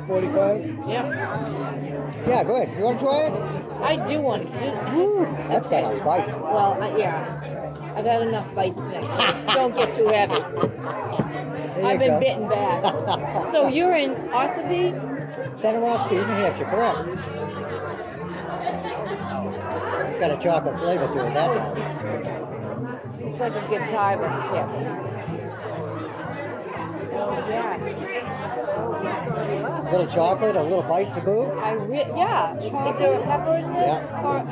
$1.45. Yeah. Yeah, good. You want to try it? I do want to. That's got a bite. Well, yeah. I've had enough bites tonight. So don't get too heavy. I've been bitten bad. So you're in Ossipee? Center Ossipee, New Hampshire, correct. It's got a chocolate flavor to it, that does. It's like a good time. Yeah. Oh, yes. A little chocolate, a little bite to boot. Yeah. Is there a pepper in this? Yeah.